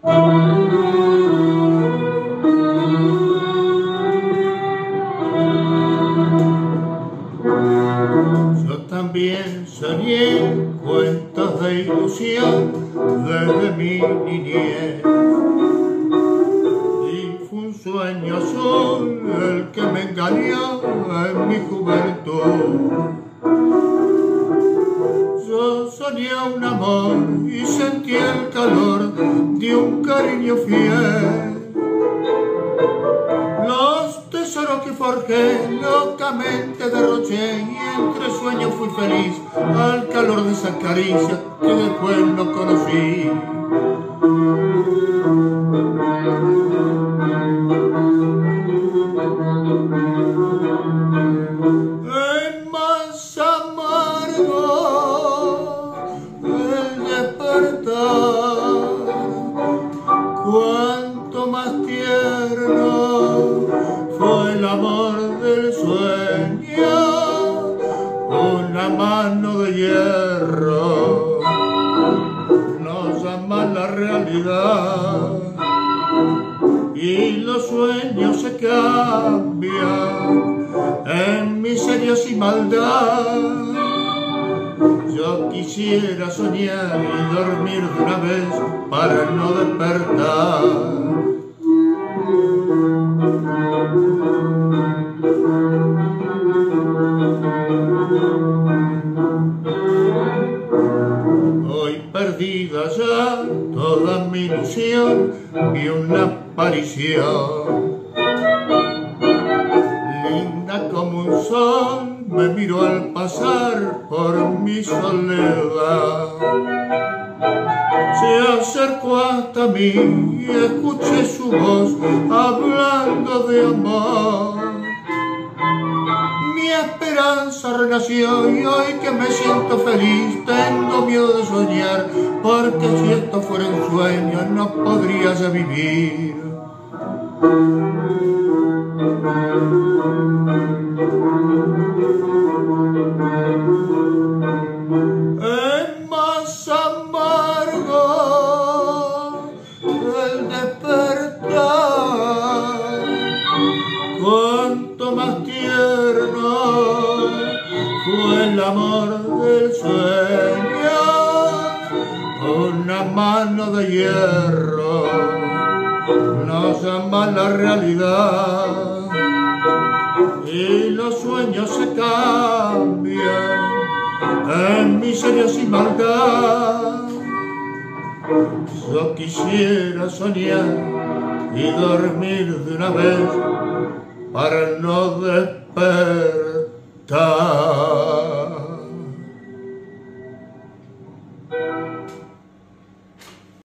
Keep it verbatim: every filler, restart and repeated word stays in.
Yo también soñé cuentos de ilusión desde mi niñez, y fue un sueño azul el que me engañó en mi juventud. Yo soñé un amor y sentí el calor de un cariño fiel. Los tesoros que forjé locamente derroché, y entre sueños fui feliz al calor de esa caricia que después no conocí. Es más amargo el despertar, cuanto más tierno fue el amor del sueño, una mano de hierro nos llama la realidad, y los sueños se cambian en miserias y maldad. Yo quisiera soñar y dormir de una vez para no despertar. Hoy perdida ya toda mi ilusión, vi una aparición linda como un sol, me miró al pasar por mi soledad. Se acercó hasta mí y escuché su voz hablando de amor. Mi esperanza renació y hoy que me siento feliz tengo miedo de soñar, porque si esto fuera un sueño no podría ya vivir. Es más amargo el despertar, cuanto más tierno fue el amor del sueño, una mano de hierro nos llama la realidad, y los sueños se cambian en miserias y maldad. Yo quisiera soñar y dormir de una vez para no despertar.